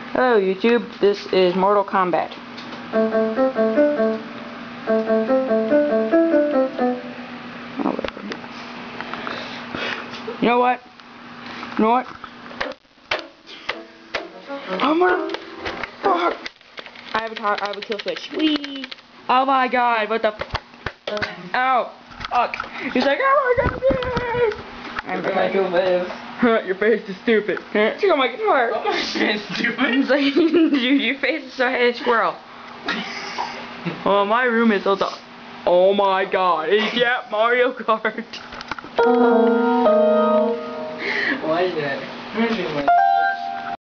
Hello YouTube, this is Mortal Kombat. You know what? You know what? I'm gonna fuck. I have a kill switch. Whee! Oh my god, what the ow! Fuck! He's like, oh my god, yes! I'm I can live. Your face is stupid. Check out my guitar. Oh, my face is stupid. It's like, your face is so hey squirrel. Oh, my room is also. Oh my god, it's Mario Kart. Why is that?